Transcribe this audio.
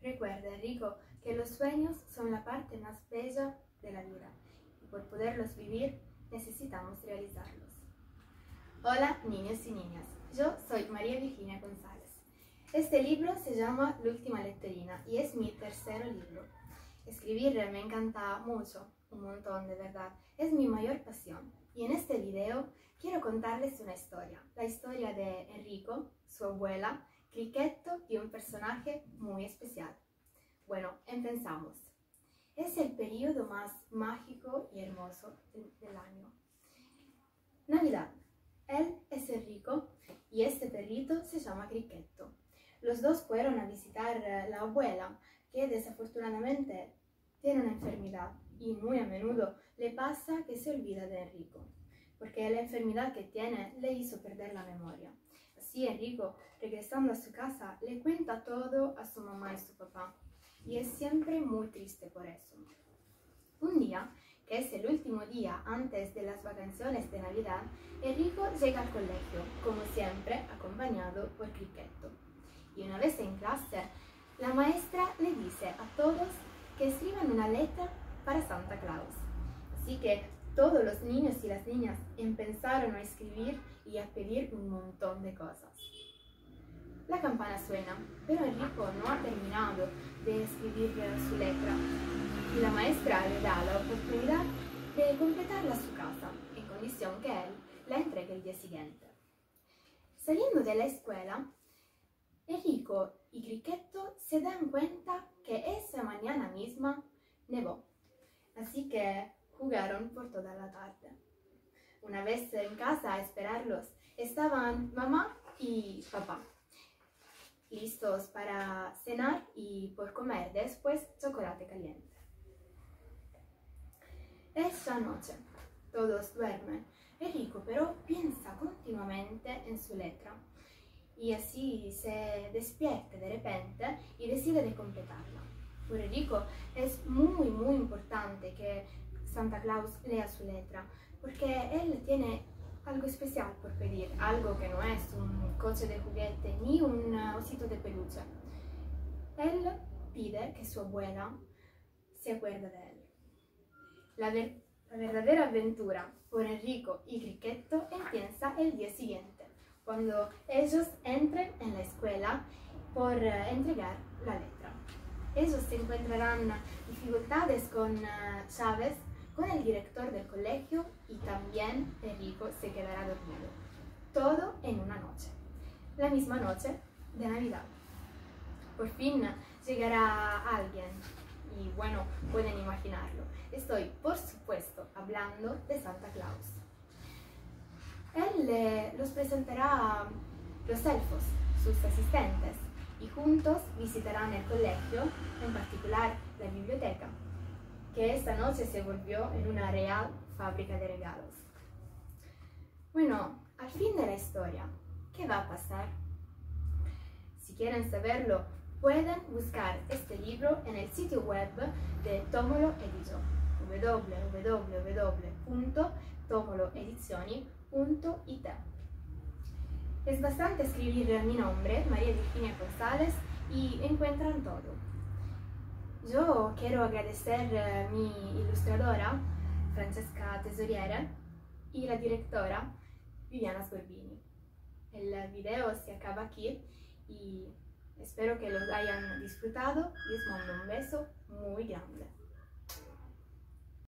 Recuerda, Enrico, que los sueños son la parte más bella de la vida y por poderlos vivir necesitamos realizarlos. Hola niños y niñas, yo soy María Virginia González. Este libro se llama La última lectorina y es mi tercer libro. Escribir me encanta mucho, un montón de verdad, es mi mayor pasión. Y en este video quiero contarles una historia, la historia de Enrico, su abuela, Cricchetto y un personaje muy especial. Bueno, empezamos. Es el periodo más mágico y hermoso del año. Navidad. Él es Enrico y este perrito se llama Cricchetto. Los dos fueron a visitar a la abuela, que desafortunadamente tiene una enfermedad y muy a menudo le pasa que se olvida de Enrico, porque la enfermedad que tiene le hizo perder la memoria. Así Enrico, regresando a su casa, le cuenta todo a su mamá y su papá, y es siempre muy triste por eso. Un día, que es el último día antes de las vacaciones de Navidad, Enrico llega al colegio, como siempre, acompañado por Cricchetto. Y una vez en clase, la maestra le dice a todos que escriban una letra para Santa Claus. Así que todos los niños y las niñas empezaron a escribir y a pedir un montón de cosas. La campana suena, pero Enrico no ha terminado de escribir su letra y la maestra le da la oportunidad de completarla a su casa, en condición que él la entregue el día siguiente. Saliendo de la escuela, Enrico y Cricchetto se dan cuenta que esa mañana misma nevó, así que jugaron por toda la tarde. Una vez en casa a esperarlos, estaban mamá y papá, listos para cenar y por comer después chocolate caliente. Esa noche, todos duermen. Enrico pero piensa continuamente en su letra y así se despierta de repente y decide de completarla. Por Enrico es muy importante que Santa Claus lea su letra, porque él tiene algo especial por pedir, algo que no es un coche de juguete ni un osito de peluche. Él pide que su abuela se acuerde de él. La verdadera aventura por Enrico y Cricchetto empieza el día siguiente, cuando ellos entren en la escuela por entregar la letra. Ellos se encontrarán dificultades con Chávez, con el director del colegio y también Enrico se quedará dormido. Todo en una noche, la misma noche de Navidad. Por fin llegará alguien y bueno, pueden imaginarlo. Estoy, por supuesto, hablando de Santa Claus. Él los presentará a los elfos, sus asistentes, y juntos visitarán el colegio, en particular la biblioteca, que esta noche se volvió en una real fábrica de regalos. Bueno, al fin de la historia, ¿qué va a pasar? Si quieren saberlo, pueden buscar este libro en el sitio web de Tomolo Edition, www.tomoloedizioni.it. Es bastante escribir mi nombre, María Virginia González, y encuentran todo. Yo quiero agradecer a mi ilustradora, Francesca Tesoriere, y la directora, Viviana Sgorbini. El video se acaba aquí y espero que los hayan disfrutado y les mando un beso muy grande.